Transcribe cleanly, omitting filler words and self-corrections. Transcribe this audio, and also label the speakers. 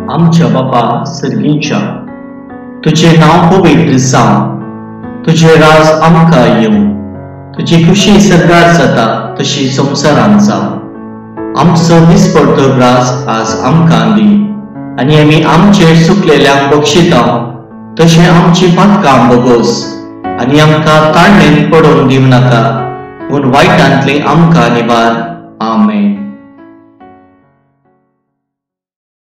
Speaker 1: आमच्या बापा सर्गीच्या, तुझे नाव पवित्र जावं, तुझे राज आमकां येवं, तुझी खुशी सदांच जाता तशी संवसारांत जावं। आमचो दिसपडटो ग्रास आज आमकां दी, आनी आमी आमचेर चुकलेल्यांक बक्षिता तशें आमची पातकां बोगोस, आनी आमकां ताळणेंत पडोवन दिवं नाका, पूण वायटांतले आमकां निबार। आमेन।